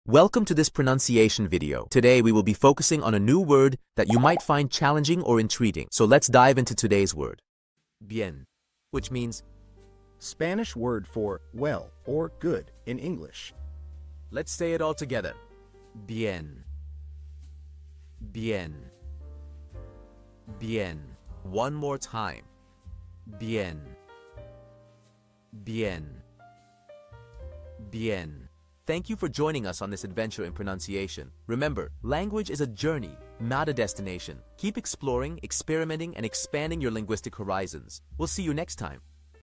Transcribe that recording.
Welcome to this pronunciation video. Today we will be focusing on a new word that you might find challenging or intriguing. So let's dive into today's word. Bien, which means Spanish word for well or good in English. let's say it all together. Bien. Bien. Bien. One more time. Bien. Bien. Bien. Thank you for joining us on this adventure in pronunciation. Remember, language is a journey, not a destination. Keep exploring, experimenting, and expanding your linguistic horizons. We'll see you next time.